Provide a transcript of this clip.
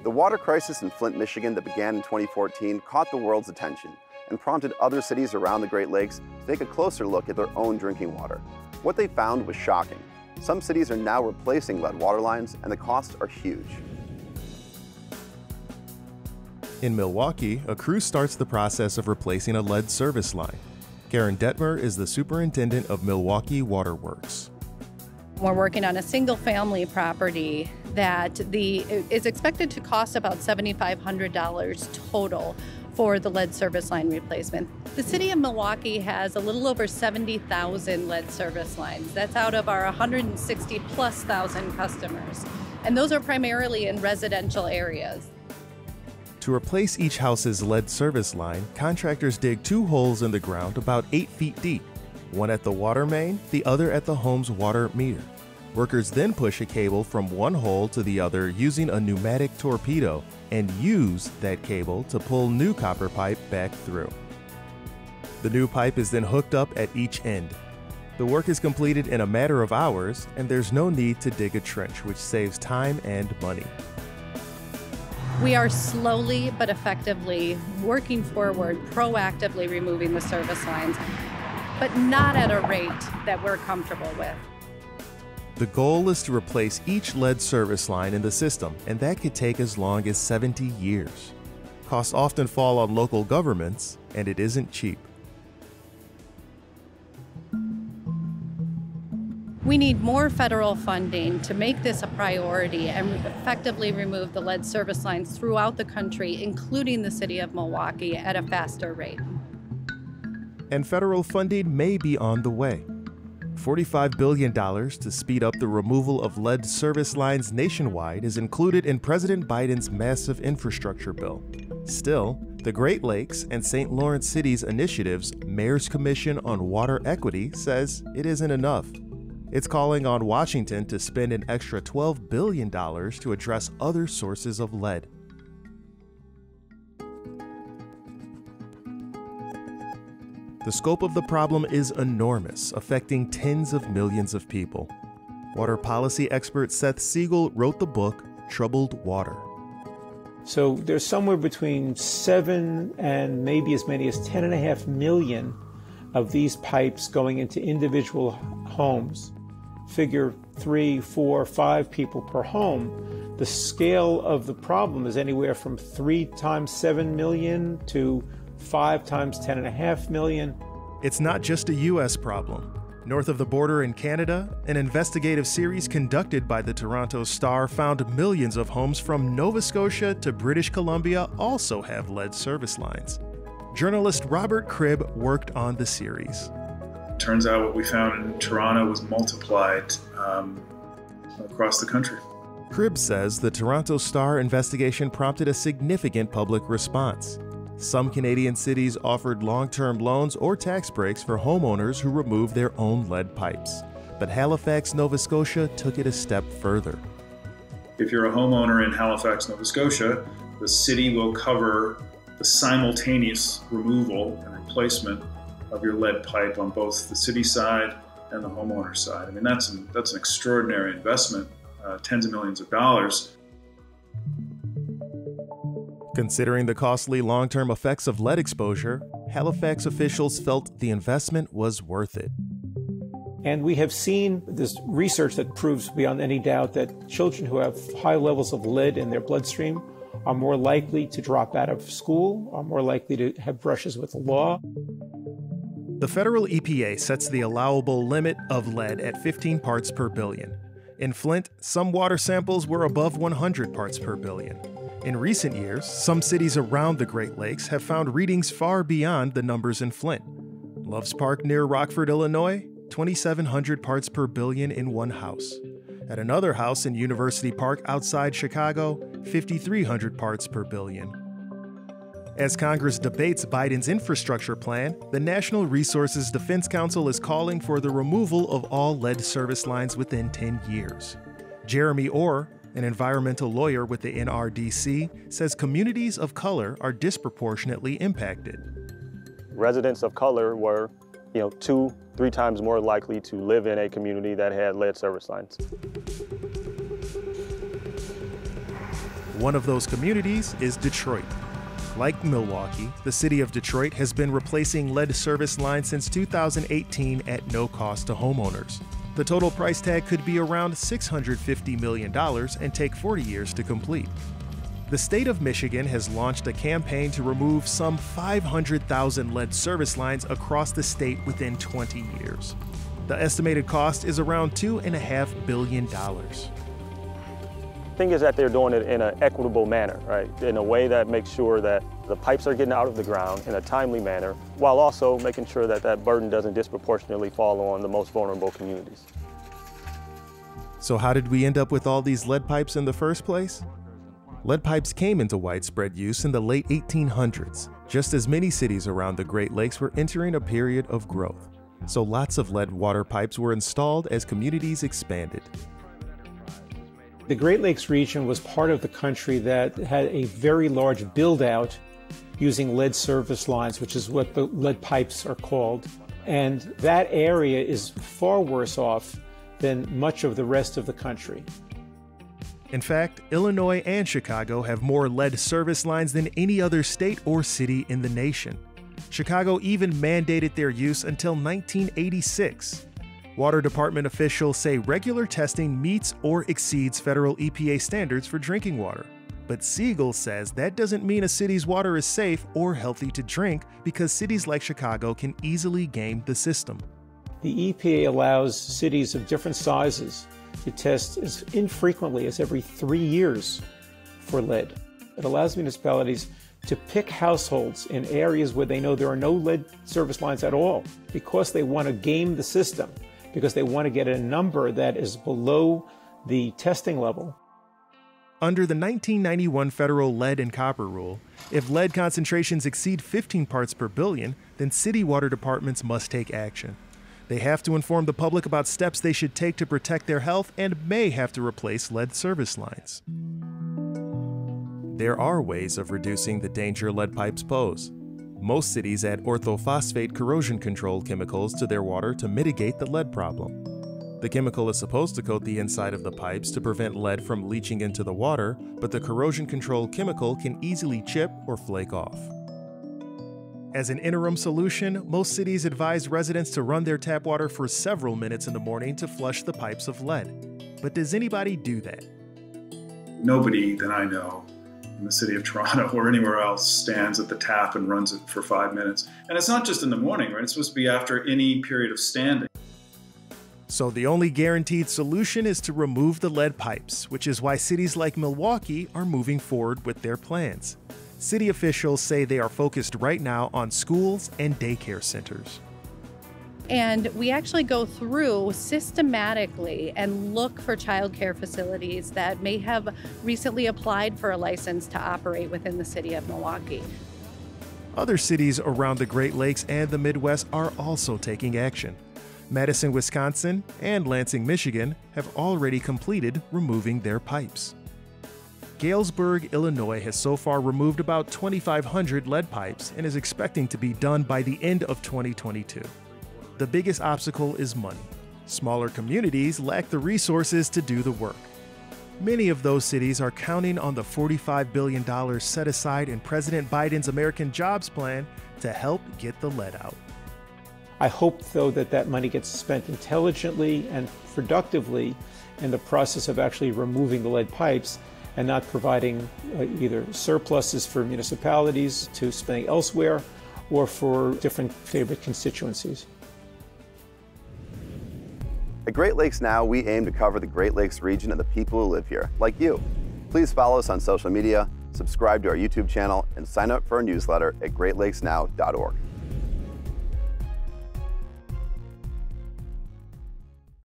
The water crisis in Flint, Michigan that began in 2014 caught the world's attention and prompted other cities around the Great Lakes to take a closer look at their own drinking water. What they found was shocking. Some cities are now replacing lead water lines, and the costs are huge. In Milwaukee, a crew starts the process of replacing a lead service line. Karen Detmer is the superintendent of Milwaukee Water Works. We're working on a single-family property that is expected to cost about $7,500 total for the lead service line replacement. The city of Milwaukee has a little over 70,000 lead service lines. That's out of our 160+ thousand customers. And those are primarily in residential areas. To replace each house's lead service line, contractors dig 2 holes in the ground about 8 feet deep, one at the water main, the other at the home's water meter. Workers then push a cable from one hole to the other using a pneumatic torpedo and use that cable to pull new copper pipe back through. The new pipe is then hooked up at each end. The work is completed in a matter of hours, and there's no need to dig a trench, which saves time and money. We are slowly but effectively working forward, proactively removing the service lines, but not at a rate that we're comfortable with. The goal is to replace each lead service line in the system, and that could take as long as 70 years. Costs often fall on local governments, and it isn't cheap. We need more federal funding to make this a priority and effectively remove the lead service lines throughout the country, including the city of Milwaukee, at a faster rate. And federal funding may be on the way. $45 billion to speed up the removal of lead service lines nationwide is included in President Biden's massive infrastructure bill. Still, the Great Lakes and St. Lawrence City's initiative's Mayor's Commission on Water Equity says it isn't enough. It's calling on Washington to spend an extra $12 billion to address other sources of lead. The scope of the problem is enormous, affecting tens of millions of people. Water policy expert Seth Siegel wrote the book, Troubled Water. So there's somewhere between 7 and maybe as many as 10.5 million of these pipes going into individual homes. Figure 3, 4, 5 people per home. The scale of the problem is anywhere from 3 times 7 million to 5 times 10.5 million. It's not just a U.S. problem. North of the border in Canada, an investigative series conducted by the Toronto Star found millions of homes from Nova Scotia to British Columbia also have lead service lines. Journalist Robert Cribb worked on the series. Turns out what we found in Toronto was multiplied across the country. Cribb says the Toronto Star investigation prompted a significant public response. Some Canadian cities offered long-term loans or tax breaks for homeowners who removed their own lead pipes. But Halifax, Nova Scotia took it a step further. If you're a homeowner in Halifax, Nova Scotia, the city will cover the simultaneous removal and replacement of your lead pipe on both the city side and the homeowner side. I mean, that's an extraordinary investment, tens of millions of dollars. Considering the costly long-term effects of lead exposure, Halifax officials felt the investment was worth it. And we have seen this research that proves beyond any doubt that children who have high levels of lead in their bloodstream are more likely to drop out of school, are more likely to have brushes with the law. The federal EPA sets the allowable limit of lead at 15 parts per billion. In Flint, some water samples were above 100 parts per billion. In recent years, some cities around the Great Lakes have found readings far beyond the numbers in Flint. Loves Park near Rockford, Illinois, 2,700 parts per billion in one house. At another house in University Park outside Chicago, 5,300 parts per billion. As Congress debates Biden's infrastructure plan, the National Resources Defense Council is calling for the removal of all lead service lines within 10 years. Jeremy Orr, an environmental lawyer with the NRDC, says communities of color are disproportionately impacted. Residents of color were, 2-3 times more likely to live in a community that had lead service lines. One of those communities is Detroit. Like Milwaukee, the city of Detroit has been replacing lead service lines since 2018 at no cost to homeowners. The total price tag could be around $650 million and take 40 years to complete. The state of Michigan has launched a campaign to remove some 500,000 lead service lines across the state within 20 years. The estimated cost is around $2.5 billion. The thing is that they're doing it in an equitable manner, right? In a way that makes sure that the pipes are getting out of the ground in a timely manner, while also making sure that that burden doesn't disproportionately fall on the most vulnerable communities. So how did we end up with all these lead pipes in the first place? Lead pipes came into widespread use in the late 1800s, just as many cities around the Great Lakes were entering a period of growth. So lots of lead water pipes were installed as communities expanded. The Great Lakes region was part of the country that had a very large build-out using lead service lines, which is what the lead pipes are called. And that area is far worse off than much of the rest of the country. In fact, Illinois and Chicago have more lead service lines than any other state or city in the nation. Chicago even mandated their use until 1986. Water Department officials say regular testing meets or exceeds federal EPA standards for drinking water. But Siegel says that doesn't mean a city's water is safe or healthy to drink because cities like Chicago can easily game the system. The EPA allows cities of different sizes to test as infrequently as every 3 years for lead. It allows municipalities to pick households in areas where they know there are no lead service lines at all because they want to game the system, because they want to get a number that is below the testing level. Under the 1991 federal lead and copper rule, if lead concentrations exceed 15 parts per billion, then city water departments must take action. They have to inform the public about steps they should take to protect their health and may have to replace lead service lines. There are ways of reducing the danger lead pipes pose. Most cities add orthophosphate corrosion-controlled chemicals to their water to mitigate the lead problem. The chemical is supposed to coat the inside of the pipes to prevent lead from leaching into the water, but the corrosion-controlled chemical can easily chip or flake off. As an interim solution, most cities advise residents to run their tap water for several minutes in the morning to flush the pipes of lead. But does anybody do that? Nobody that I know in the city of Toronto or anywhere else stands at the tap and runs it for 5 minutes. And it's not just in the morning, right? It's supposed to be after any period of standing. So the only guaranteed solution is to remove the lead pipes, which is why cities like Milwaukee are moving forward with their plans. City officials say they are focused right now on schools and daycare centers. And we actually go through systematically and look for childcare facilities that may have recently applied for a license to operate within the city of Milwaukee. Other cities around the Great Lakes and the Midwest are also taking action. Madison, Wisconsin, and Lansing, Michigan have already completed removing their pipes. Galesburg, Illinois has so far removed about 2,500 lead pipes and is expecting to be done by the end of 2022. The biggest obstacle is money. Smaller communities lack the resources to do the work. Many of those cities are counting on the $45 billion set aside in President Biden's American Jobs Plan to help get the lead out. I hope, though, that that money gets spent intelligently and productively in the process of actually removing the lead pipes and not providing either surpluses for municipalities to spend elsewhere or for different favorite constituencies. At Great Lakes Now, we aim to cover the Great Lakes region and the people who live here, like you. Please follow us on social media, subscribe to our YouTube channel, and sign up for our newsletter at greatlakesnow.org.